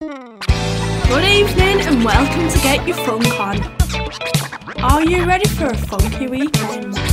Good evening and welcome to Get Your Funk On. Are you ready for a funky weekend?